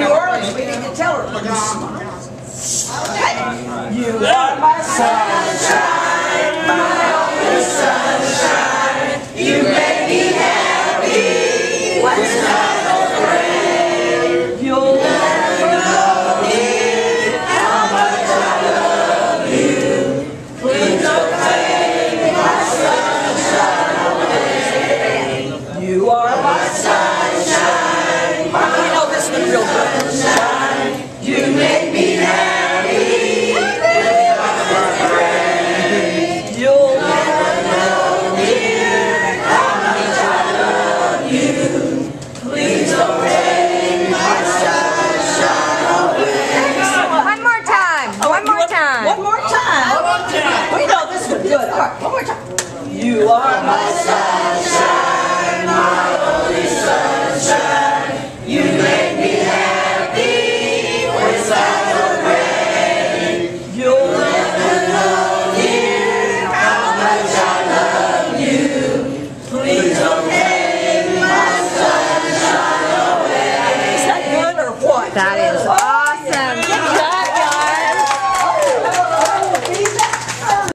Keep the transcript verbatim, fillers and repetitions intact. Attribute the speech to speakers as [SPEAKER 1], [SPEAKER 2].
[SPEAKER 1] New Orleans, we need to tell her. You are my sunshine, my only sunshine. You make me happy when it's not rain. You'll never know how much I love you. Please don't take my sunshine away. You are my sunshine, my you know this one real good. Sunshine. You make me happy when it's not rain. You'll never know, dear, how much I love you. Please don't take my sunshine away.
[SPEAKER 2] One more time.
[SPEAKER 1] Oh,
[SPEAKER 2] One more
[SPEAKER 1] want,
[SPEAKER 2] time.
[SPEAKER 1] One more time.
[SPEAKER 3] One more time.
[SPEAKER 1] We know this one good. All right, one more time. You are my sunshine, my only sunshine. You make me happy when it's not rain. You'll never know, dear, how much I love you. Please don't take my sunshine away. Is that good or what?
[SPEAKER 2] That is